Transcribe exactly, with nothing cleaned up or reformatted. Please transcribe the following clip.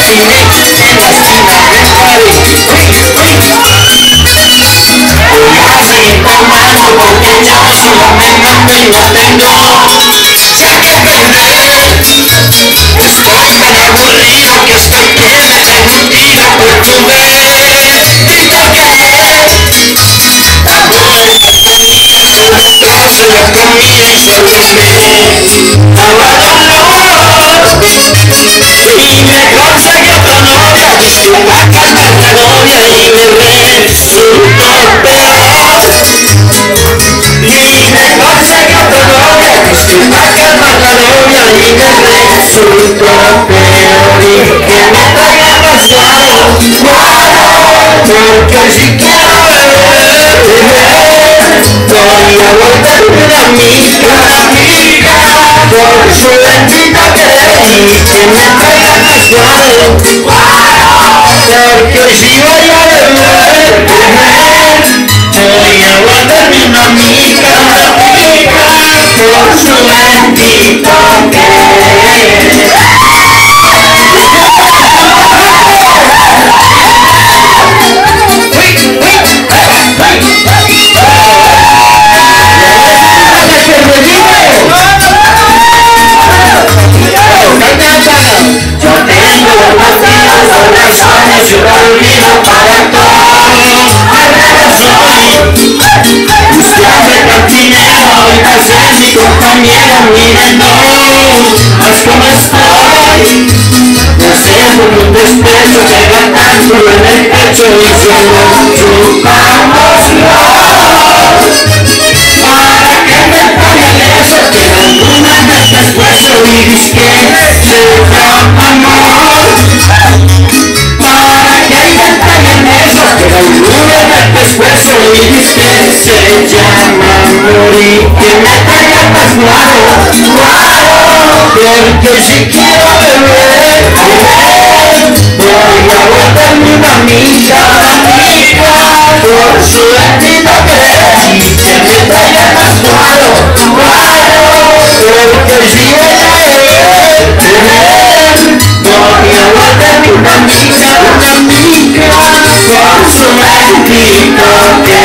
Porque si quiero beber, voy a volverme una amiga, por su bendito querer y que me traiga más guaro. Porque si voy a beber, voy a volverme una amiga, por su bendito querer. Yo olvido para todo, usted hace cantinero y tal vez mi compañero, miren no, más como estoy, no sé por un despecho que va tanto en el pecho y solo chupamos para que me paguen eso que alguna vez después y disque se llama amor. Después hoy dice se llama morir, que me traiga más guaro, guaro, porque si quiero beber, voy a volverme una amiga, amiga, por su bendito querer, y que me traiga más guaro, guaro, porque si voy a beber, voy a volverme una amiga, una amiga, por su bendito querer.